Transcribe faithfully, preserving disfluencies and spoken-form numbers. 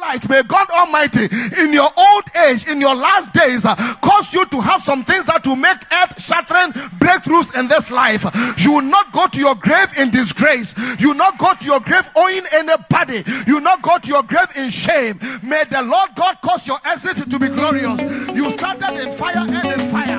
tonight, may God Almighty, in your old age, in your last days, uh, cause you to have some things that will make earth-shattering breakthroughs in this life. You will not go to your grave in disgrace. You will not go to your grave owing anybody. You will not go to your grave in shame. May the Lord God cause your exit to be glorious. You started in fire and in fire.